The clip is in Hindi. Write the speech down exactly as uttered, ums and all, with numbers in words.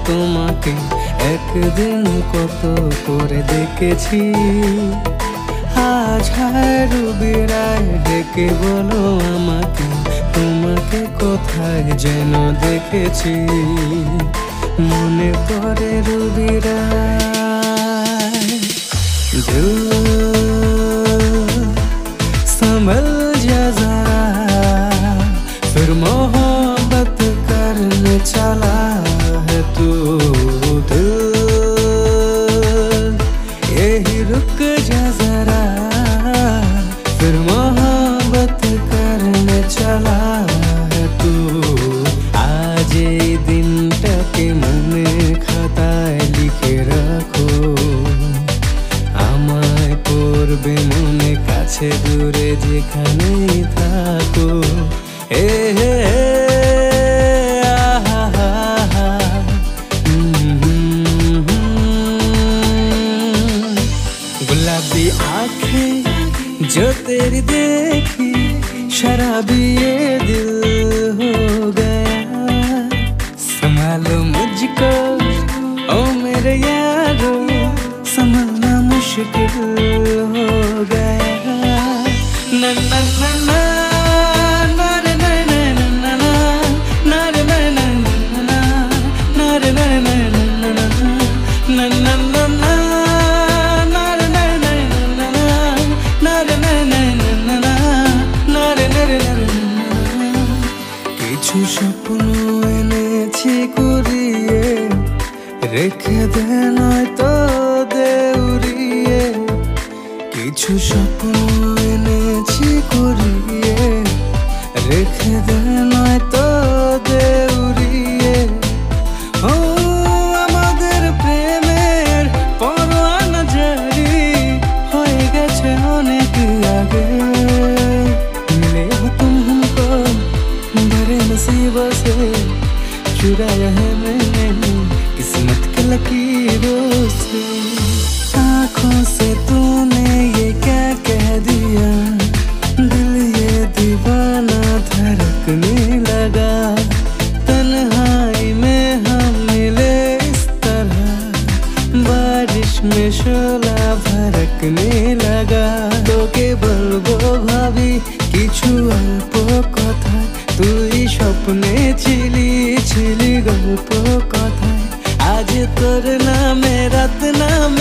তোমাকে একদিন কত করে দেখেছি। আজ হায় রুবি রায় ডেকে বলো আমাকে, তোমাকে কোথায় যেন দেখেছি। মনে পড়ে রুবি রায়, দিল संभल जा जरा, फिर मोहब्बत करने चला है तू। दिल यही रुक जा जरा, फिर मोहब्बत करने चला है तू। आज এই দিনটাকে মনে খাতায় লিখে রাখো, আমায় পড়বে মনে কাছে দূরে যেখানেই থাকো। এ হে गुलाबी आंखें जो तेरी देखी, शराबी ये दिल हो गया। संभालो मुझको ओ मेरे यारो, संभलना मुश्किल हो गया। ना ना ना ना ना रे ना ना ना ना ना रे ना ना ना ना रे ना ना ना ना ना ना ना ना ना रे ना ना ना ना रे ना ना ना ना रे ना ना। কিছু স্বপ্ন এনেছি কুড়িয়ে, রেখে দে নয়তো দেউরিয়ে। কিছু স্বপ্ন এনেছি কুড়িয়ে, রেখে দে নয়তো দেউরিয়ে। ও আমাদের প্রেমের পরোয়ানা জারি হয়ে গেছে অনেক আগে। मिले हो तुम हमको बड़े नसीबों से, चुराया है मैंने किस्मत के लकीरों से। आँखों से तूने ये क्या कह दिया, दिल ये दीवाना धड़कने लगा। तन्हाई में हम मिले इस तरह, बारिश में शोला भड़कने लगा। তোকে বলবো ভাবি কিছু অল্প কথা, তুই স্বপ্নে ছিলি ছিলি গল্প কথায়। আজ তোর নামে রাত নামে